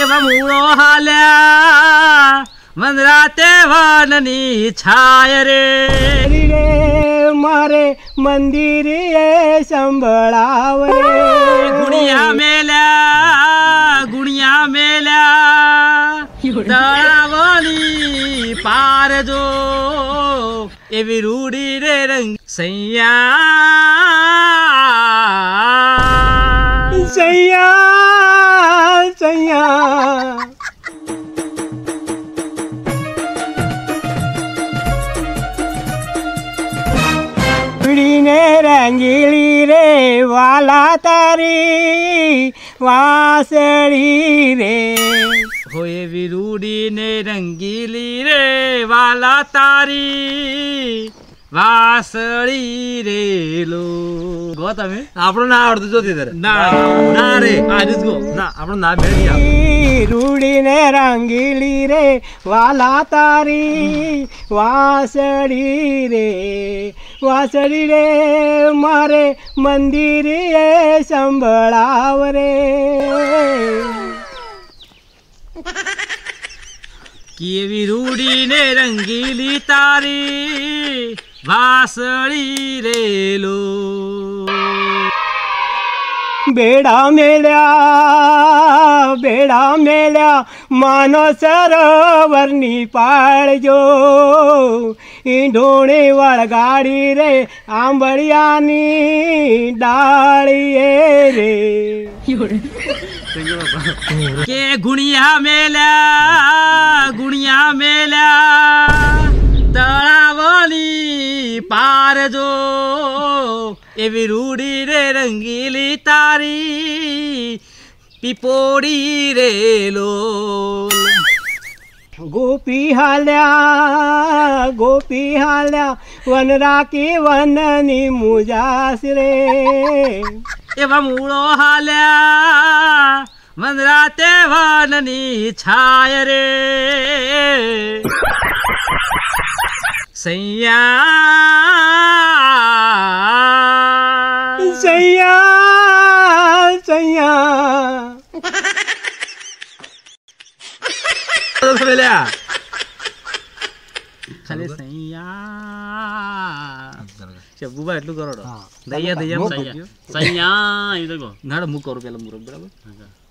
એવા મૂળો હાલ્યા મંદરાતે વાનની છાય રે મારે મંદિરે સંભળાવ રે ગુણિયા મેલ્યા તળાવની પાર જો એવી રૂડી રે રંગ સૈયા સૈયા સૈયા રંગીલી રે વાલા તારી વાસળી રે હોય વિરૂડી ને રંગીલી રે વાલા તારી વાસળી રે લો ગો તમે આપણું ના આવડતું જોતી તારે ના રે આજે ગો ના આપણું ના મેળવી રૂડી ને રંગીલી રે વાલા તારી વાસળી રે મારે મંદિરે સંભળાવ રે કેવી રૂડી ને રંગીલી તારી વાસળી રે લો બેડા મેલ્યા માનો સરોવરની પાળજો ઢોણે વળગાડી રે આંબળિયાની ડાળીએ રે કે ગુણિયા મેલ્યા તળાવની પાર જો એવી રૂડી રે રંગીલી તારી પીપોડી રે લો ગોપી હાલ્યા વન રાખી વનની મુજાસ રે એવા મૂળો હાલ્યા મંદરાતે વનની છાય રે સૈયા સૈયા સૈયા ખાલી સૈયા શબ્બુબા એટલું કરો દૈયા સૈયા સૈયા એ તો કહો ના હું કરું પેલા મુરત બરાબર